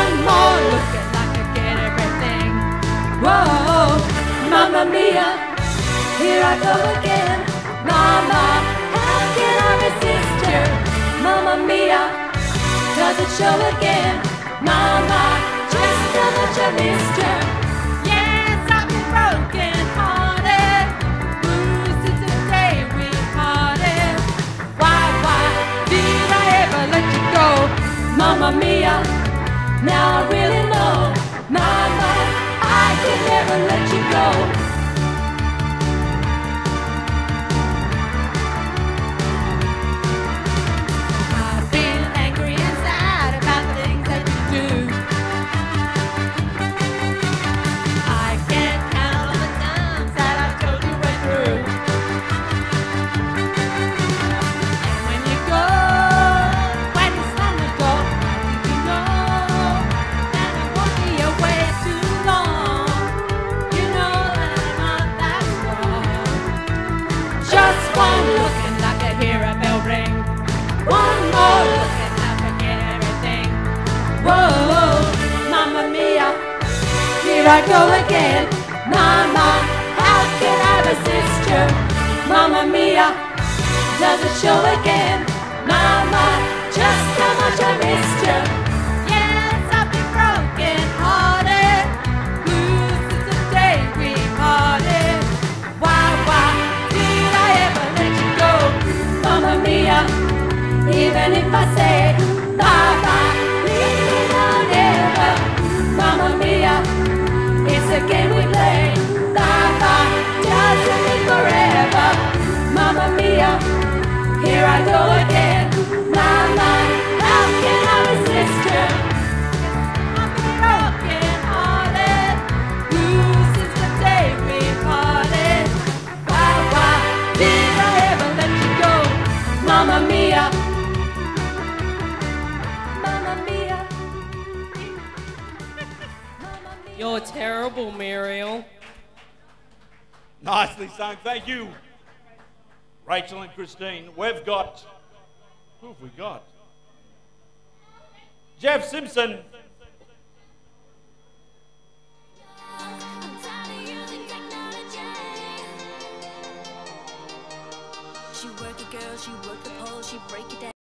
One more looking like I get everything. Whoa, Mamma Mia, here I go again. Mama, how can I resist you? Mamma Mia, does it show again? Mama, just how much I missed you. Yes, I've been broken hearted. Blue since the day we parted. Why did I ever let you go? Mamma Mia, now I really know. Mama, I can never let you go. I've been angry and sad about the things that you do. I can't count all the times that I've told you we're through. And when you go, when you slam the door, you know that I won't be away too long. You know that I'm not that strong. Just one look and I could hear a bell ring. One more look and I forget everything. Whoa, Mamma Mia, here I go again. Mama, how can I resist you? Mamma Mia, does it show again? Mama, just how much I missed you. Yes, I've been broken hearted. Blue since the day we parted. Why did I ever let you go? Mamma Mia, even if I say bye-bye, leave me now never. Mamma Mia, it's a game we play. Bye-bye, doesn't mean forever. Mamma Mia, here I go again. Mama, how can I resist you? I've been broken hearted. Blue since the day we parted. Why did I ever let you go? Mamma Mia. Mamma Mia. Mamma Mia. You're terrible, Muriel. Nicely sung, thank you, Rachel and Christine. We've got, who have we got? Jeff Simpson. She work it, girl, she work the pole, she break it down.